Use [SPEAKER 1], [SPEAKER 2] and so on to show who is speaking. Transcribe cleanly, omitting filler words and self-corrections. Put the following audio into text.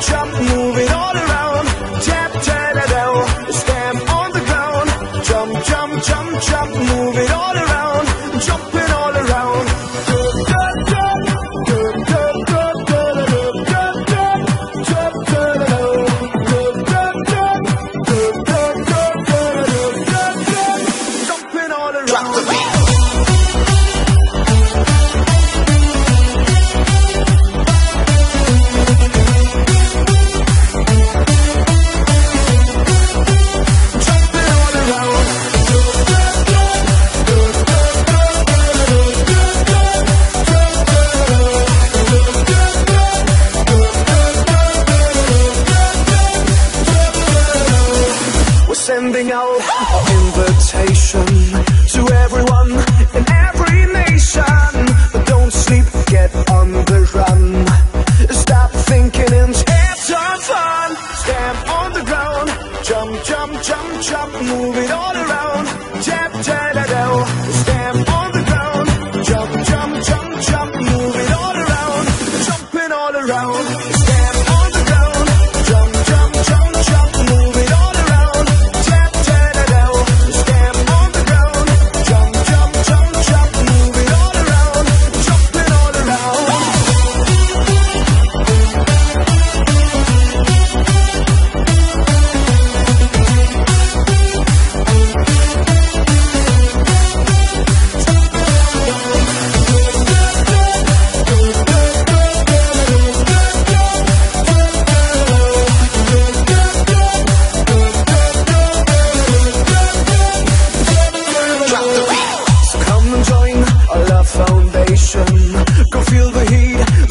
[SPEAKER 1] jump, move it all around. Tap, ta-da-do, stamp on the ground. Jump, jump, jump, jump, move it all around. Jumping all around. Jumping all around. Drop the beat. Sending out our invitation to everyone in every nation. But don't sleep, get on the run. Stop thinking and have some fun. Stamp on the ground, jump, jump, jump, jump, move it all around. Tap, ta-da-do, stamp on the ground, jump, jump, jump, jump, move it all around. Jumping all around. Stamp on the ground, jump, jump, jump, jump, move it all around. Go feel the heat.